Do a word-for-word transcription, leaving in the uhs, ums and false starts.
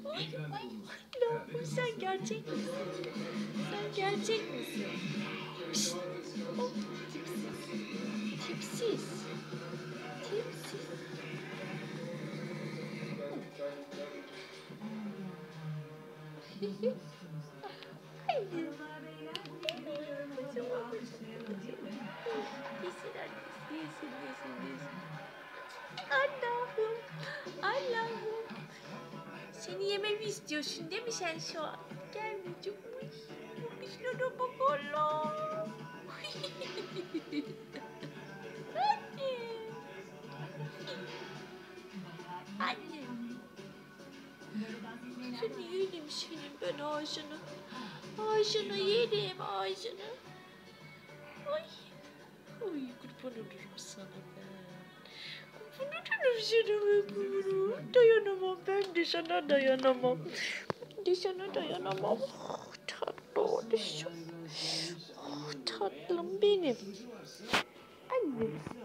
Ay, ay, Allah'ım sen gerçek misin? Sen gerçek misin? Pişt. Oh, tipsiz. Tipsiz. Tipsiz. Ay. Yesin annesi, yesin, yesin, yesin. Allah'ım, Allah'ım. Seni yememi istiyorsun değil mi sen şu an? Gel Mücüm. Bakışlara bak Allah'ım. Anne. Anne. Seni yerim senin ben ağzını. Ağzını yerim ağzını. Ay. Ay kurban olurum sana ben. Kurban olurum sana ben bunu. Dayanamam ben de sana dayanamam. Ben de sana dayanamam. Oh, tatlı oluşum. Oh, tatlım benim. Annem.